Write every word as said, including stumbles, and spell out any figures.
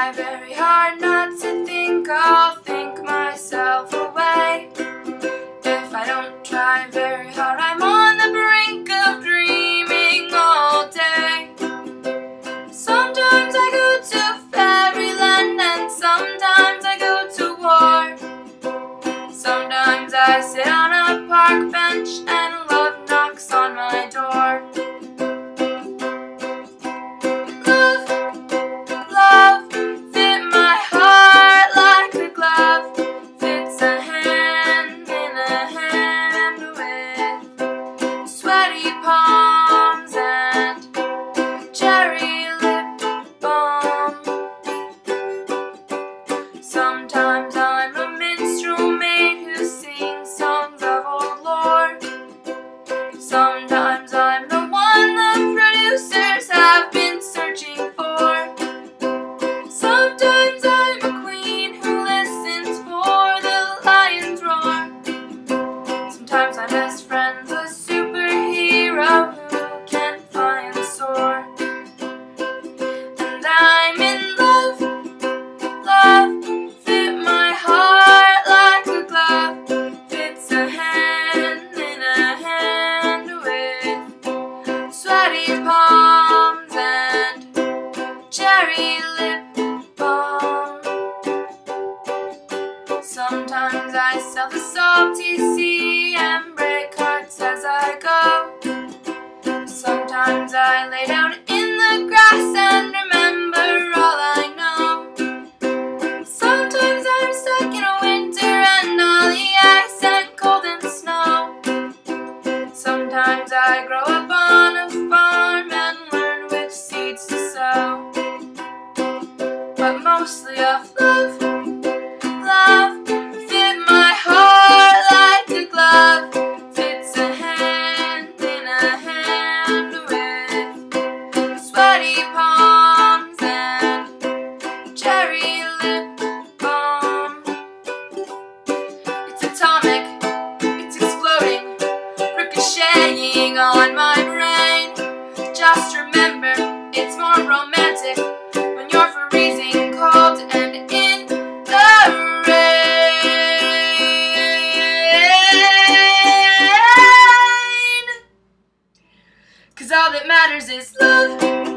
try very hard not to think, I'll think myself away. If I don't try very hard, I'm on the brink of dreaming all day. Sometimes I go to fairyland and sometimes I go to war. Sometimes I sit on a park bench and love knocks on my door. Love, love, fit my heart like a glove. Fits a hand in a hand with sweaty palms and cherry lip balm. Sometimes I'm a minstrel maid who sings songs of old lore. Sometimes I'm the one the producers have been searching for. Sometimes I'm a queen who listens for the lion's roar. Sometimes I'm best friends a superhero who can fly and soar. And I'm in love, love, fit my heart like a glove. Fits a hand in a hand with sweaty palms and cherry lip balm. Sometimes I sail the salty sea and break hearts as I go. Sometimes I lay down in the grass and remember all I know. Sometimes I'm stuck in a winter and all the ice and cold and snow. Sometimes I grow up on a farm and learn which seeds to sow. But mostly of love, love, fit my heart like a glove. Fits a hand in a hand with sweaty palms and cherry lip balm. It's atomic, it's exploding, ricocheting on my brain. Just remember, it's more romantic when you're freezing cold and in the rain. 'Cause all that matters is love.